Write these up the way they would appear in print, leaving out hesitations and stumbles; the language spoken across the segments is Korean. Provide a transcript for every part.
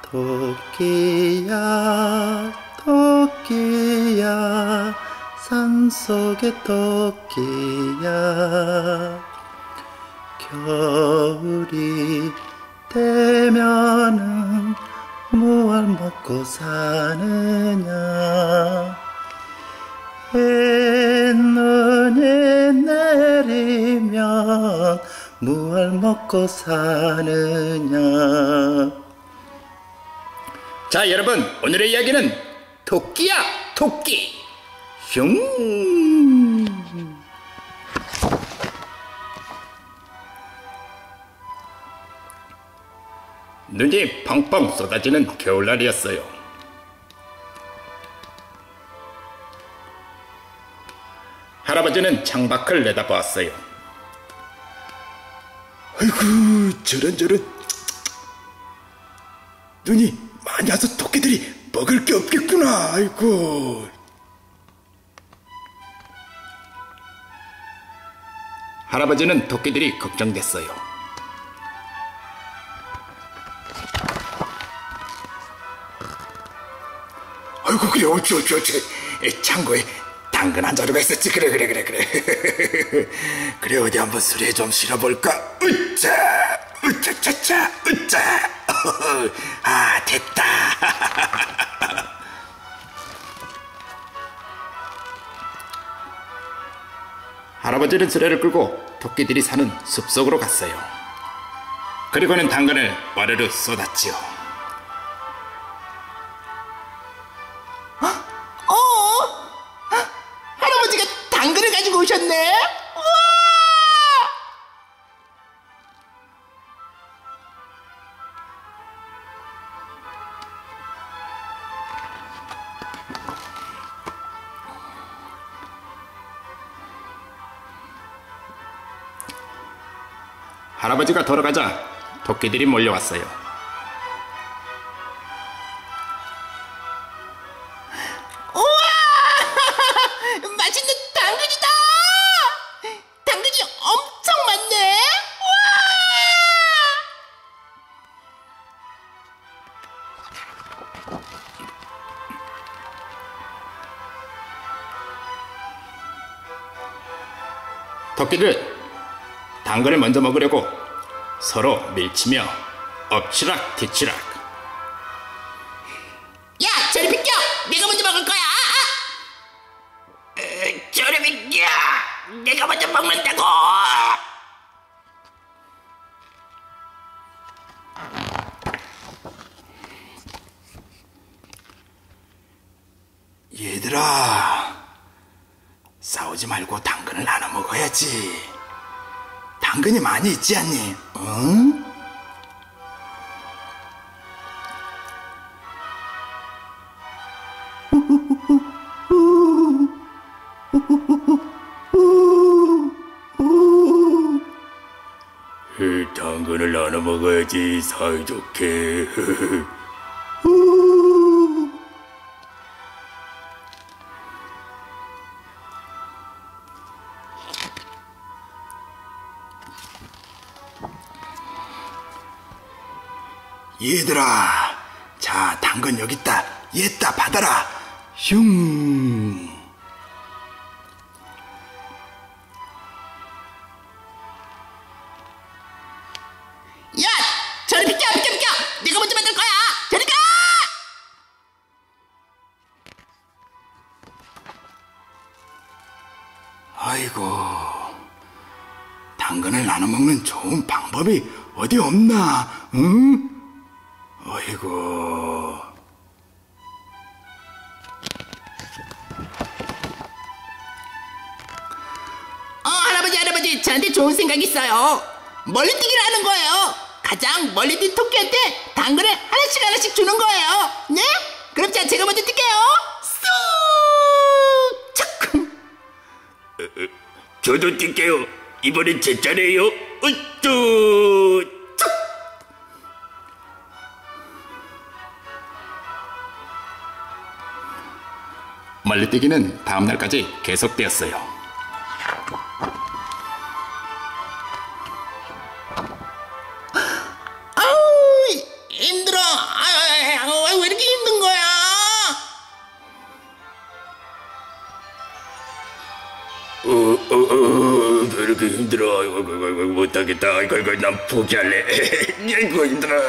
토끼야 토끼야 산속의 토끼야 겨울이 되면은 무얼 먹고 사느냐 눈이 내리면 무얼 먹고 사느냐. 자 여러분 오늘의 이야기는 토끼야 토끼 슝. 눈이 펑펑 쏟아지는 겨울날이었어요. 할아버지는 창밖을 내다보았어요. 아이고 저런 눈이 많이 와서 토끼들이 먹을 게 없겠구나. 아이고. 할아버지는 토끼들이 걱정됐어요. 아이고 그래 옳지 창고에 당근 한 자루가 있었지. 그래 그래 어디 한번 수레 좀 실어볼까. 으짜 아 됐다. 할아버지는 수레를 끌고 토끼들이 사는 숲속으로 갔어요. 그리고는 당근을 와르르 쏟았지요. 할아버지가 당근을 가지고 오셨네. 우와! 할아버지가 돌아가자 토끼들이 몰려왔어요. 우와! 맛있는 당근이다. 당근이 엄청 많네. 우와! 토끼들 당근을 먼저 먹으려고 서로 밀치며 엎치락 뒤치락. 야, 저리 비켜. 내가 먼저 먹을 거야. 저리 비켜! 내가 먼저 먹는다고! 얘들아 싸우지 말고 당근을 나눠 먹어야지. 당근이 많이 있지 않니? 응? 당근을 나눠 먹어야지 사이좋게. 얘들아 자 당근 여기 있다. 얘다 받아라. 슝. 야, 저리 비켜. 내가 먼저 만들 거야. 저리 가. 아이고 당근을 나눠 먹는 좋은 방법이 어디 없나? 응? 아이고. 할아버지, 저한테 좋은 생각이 있어요. 멀리뛰기를 하는 거예요. 가장 멀리 뛴 토끼한테 당근을 하나씩 주는 거예요. 네? 그럼 자, 제가 먼저 뛸게요. 쑥! 착! 저도 뛸게요. 이번엔 제 차례예요. 으쭈! 멀리뛰기는 다음날까지 계속되었어요. 힘들어. 힘들다. 이거 난 포기할래. 이거 힘들어.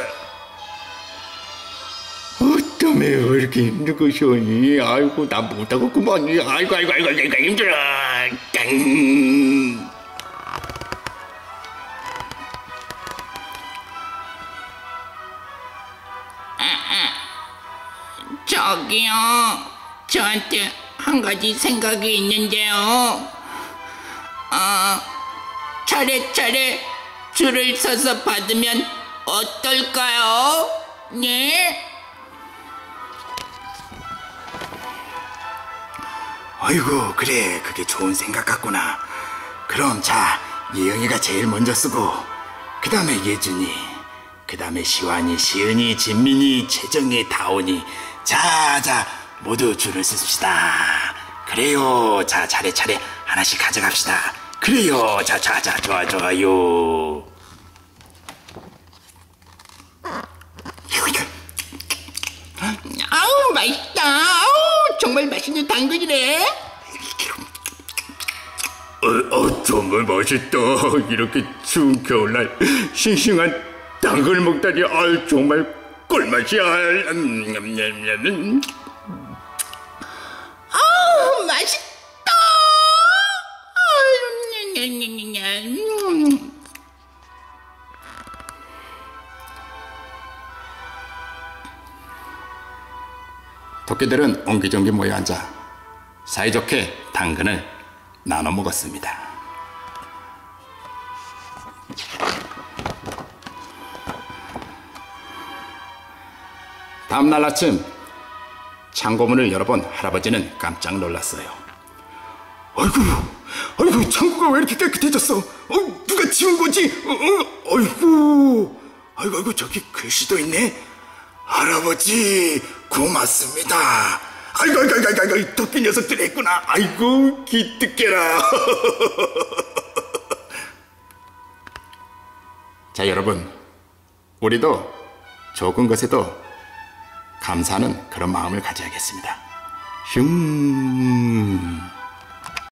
어쩌면 왜 이렇게 힘든 것이오니? 아이고 난 못하겠구만. 아이고 힘들어. 깡. 저기요, 저한테 한 가지 생각이 있는데요. 차례차례 줄을 서서 받으면 어떨까요? 네? 아이고 그래 그게 좋은 생각 같구나. 그럼 자 예영이가 제일 먼저 쓰고 그 다음에 예준이 그 다음에 시완이 시은이 진민이 최정이 다온이 자자 모두 줄을 씁시다. 그래요. 자 차례차례 하나씩 가져갑시다. 그래요. 자자자 좋아요. 아우 맛있다. 아우 정말 맛있는 당근이네. 정말 맛있다. 이렇게 추운 겨울날 싱싱한 당근을 먹다니 정말 꿀맛이야. 아우 맛있다. 토끼들은 옹기종기 모여 앉아 사이좋게 당근을 나눠 먹었습니다. 다음날 아침 창고문을 열어본 할아버지는 깜짝 놀랐어요. 아이고 창고가 왜 이렇게 깨끗해졌어? 누가 치운 거지? 아이고 저기 글씨도 있네. 할아버지 고맙습니다. 아이고 토끼 녀석들이 했구나. 아이고 기특해라. 자 여러분, 우리도 적은 것에도 감사하는 그런 마음을 가져야겠습니다. 슝.